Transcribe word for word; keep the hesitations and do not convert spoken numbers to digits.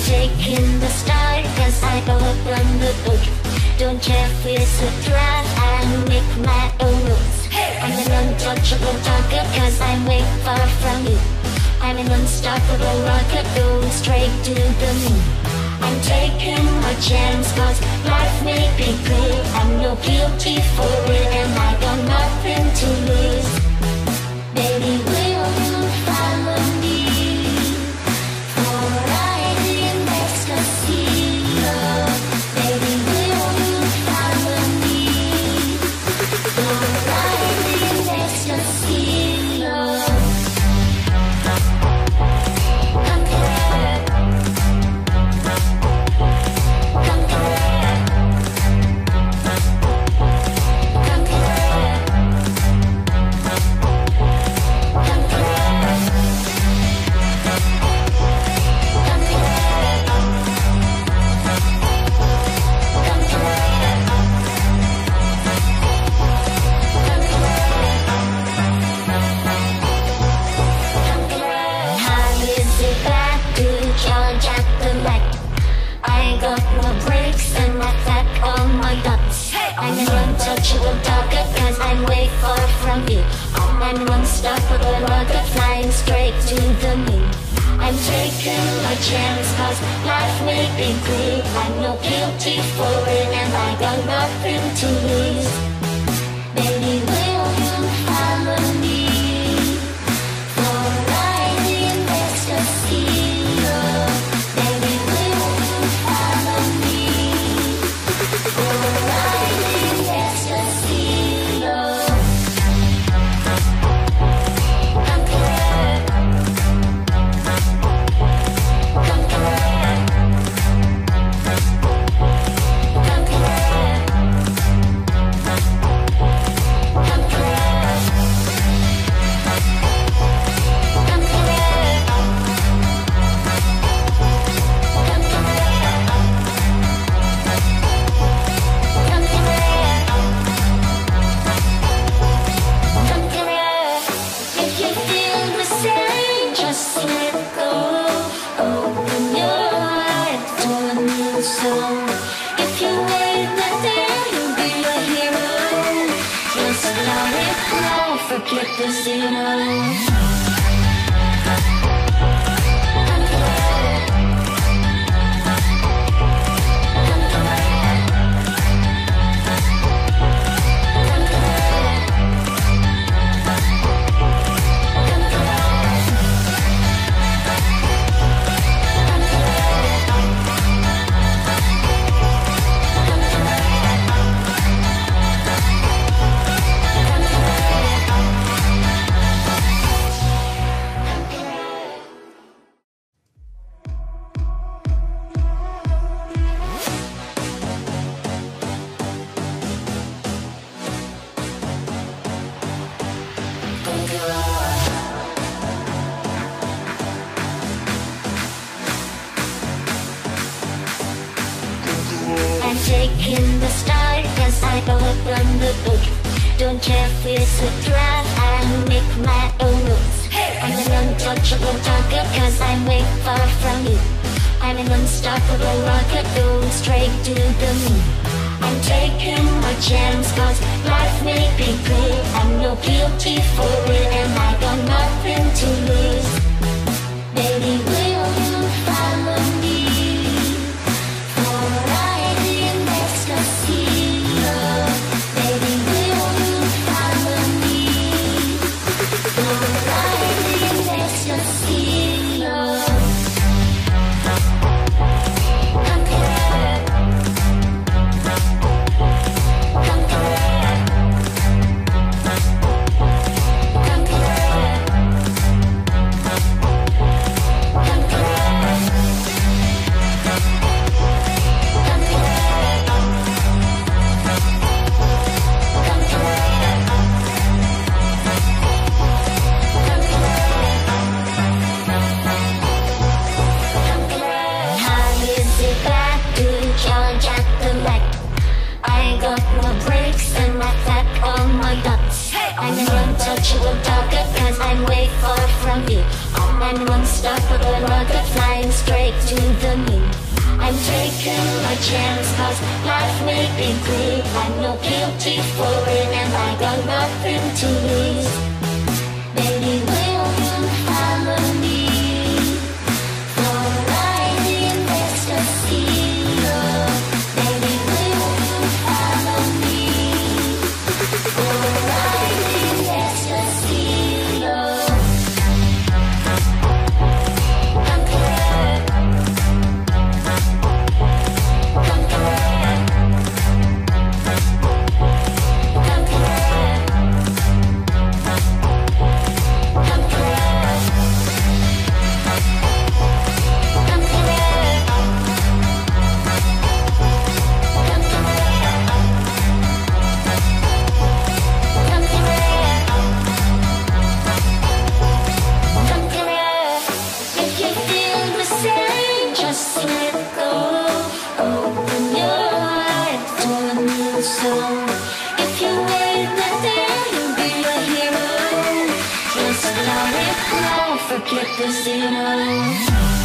taking the start cause I go from the book. Don't care if it's a draft, I make my own rules. I'm an untouchable target cause I'm way far from you. I'm an unstoppable rocket going straight to the moon. I'm taking my chance cause life may be good. I'm no guilty for it and I got nothing to lose. Baby, will you follow me for a ride in ecstasy? Love. Baby, will you follow me for a ride in ecstasy? Love. I got no brakes and my fat on my guts. I'm an untouchable target cause I'm way far from you. I'm an unstoppable rocket flying straight to the moon. I'm taking my chance cause life may be good. I'm no guilty for it and I got nothing to lose. Baby, will you follow me for a ride in ecstasy? Forget the zero. I'm taking the start cause I go from the book. Don't care if it's a draft, I make my own rules. I'm an untouchable target cause I'm way far from you. I'm an unstoppable rocket going straight to the moon. I'm taking my chance cause life may be good. I'm no guilty for it and I got nothing to lose. Baby, will you follow me for a ride in ecstasy? Love. Baby, will you follow me for a ride in ecstasy? Love. I'm an untouchable target cause I'm way far from you. I'm an unstoppable rocket flying straight to the moon. taking my chance, cause life may be good. I'm no guilty for it, and I got nothing to lose. Baby, will you follow me for a ride in ecstasy? Oh, baby, will you follow me for a ride in ecstasy? Oh, conqueror, conqueror, if you wait that day, you'll be a hero. Just let it flow, forget the zero.